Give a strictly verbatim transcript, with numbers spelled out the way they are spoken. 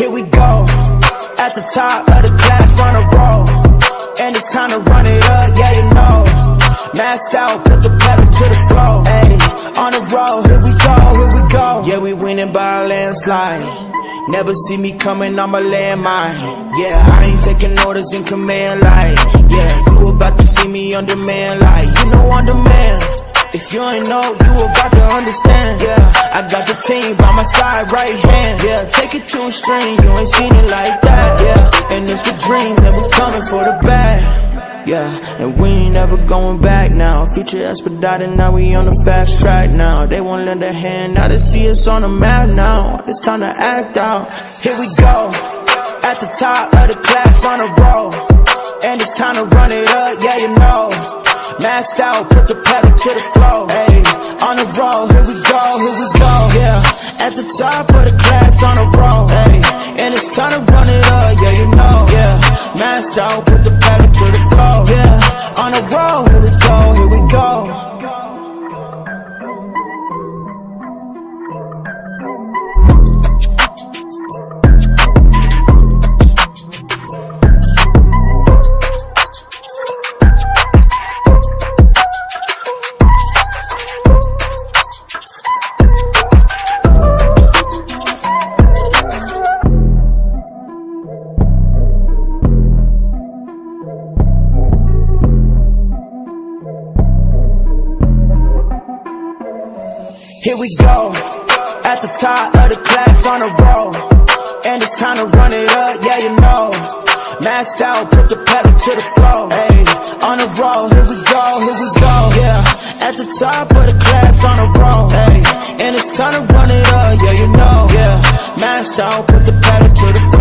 Here we go, at the top of the class on a roll, and it's time to run it up, yeah you know. Maxed out, put the pedal to the floor, ayy, on the road, here we go, here we go. Yeah, we winning by a landslide. Never see me coming on my landmine. Yeah, I ain't taking orders in command like, yeah, you about to see me on demand like, you know on demand. If you ain't know, you about to understand. Yeah, I got the team by my side, right hand. Yeah, take it to a string, you ain't seen it like that. Yeah, and it's the dream, and we coming for the bag. Yeah, and we ain't ever going back now. Future expedited, now we on the fast track now. They won't lend a hand, now they see us on the map now. It's time to act out. Here we go, at the top of the class on a roll, and it's time to run it up, yeah you know. Maxed out, put the pedal to the floor, ayy, on the road, here we go, here we go. Yeah, at the top of the class on a roll, ayy, and it's time to run it up, yeah you know. Yeah, maxed out, put the pedal to the floor, yeah, on the road, here we go, here we go. Here we go, at the top of the class on a roll, and it's time to run it up, yeah you know. Maxed out, put the pedal to the floor, ayy, on the roll, here we go, here we go. Yeah, at the top of the class on a roll, ayy, and it's time to run it up, yeah you know. Yeah, maxed out, put the pedal to the floor.